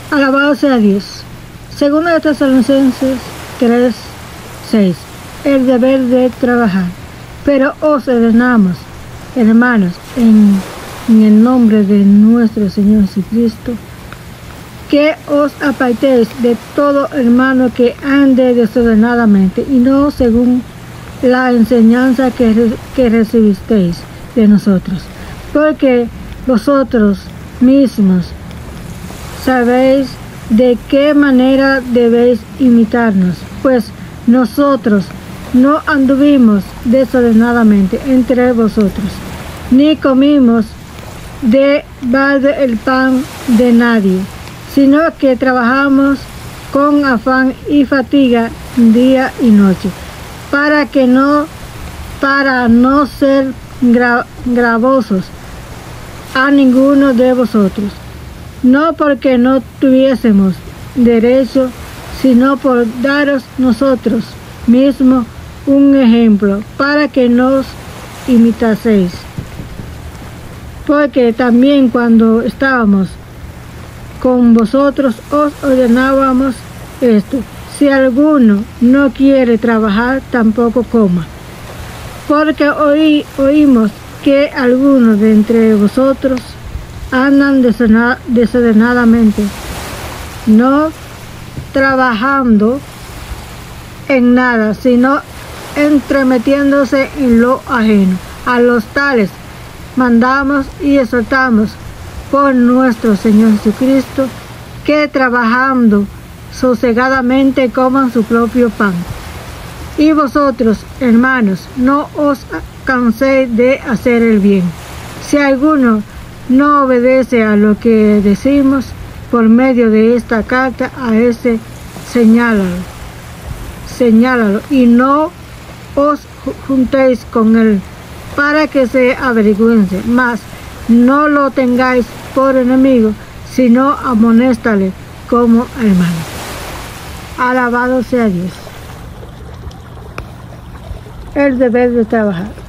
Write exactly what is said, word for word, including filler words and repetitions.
Alabado sea Dios. Según de Tesalonicenses tres, seis, el deber de trabajar. Pero os ordenamos, hermanos, en, en el nombre de nuestro Señor Jesucristo, que os apartéis de todo hermano que ande desordenadamente y no según la enseñanza que, que recibisteis de nosotros, porque vosotros mismos sabéis de qué manera debéis imitarnos, pues nosotros no anduvimos desordenadamente entre vosotros, ni comimos de balde el pan de nadie, sino que trabajamos con afán y fatiga día y noche, para que no, para no ser gra, gravosos a ninguno de vosotros, no porque no tuviésemos derecho, sino por daros nosotros mismos un ejemplo, para que nos imitaseis. Porque también cuando estábamos con vosotros os ordenábamos esto: si alguno no quiere trabajar, tampoco coma. Porque oí, oímos que algunos de entre vosotros andan desordenadamente, no trabajando en nada, sino entremetiéndose en lo ajeno. A los tales mandamos y exhortamos por nuestro Señor Jesucristo, que trabajando sosegadamente coman su propio pan. Y vosotros, hermanos, no os canséis de hacer el bien. Si alguno no obedece a lo que decimos por medio de esta carta, a ese señálalo, señálalo y no os juntéis con él para que se avergüence, mas no lo tengáis por enemigo, sino amonéstale como hermano. Alabado sea Dios. El deber de trabajar.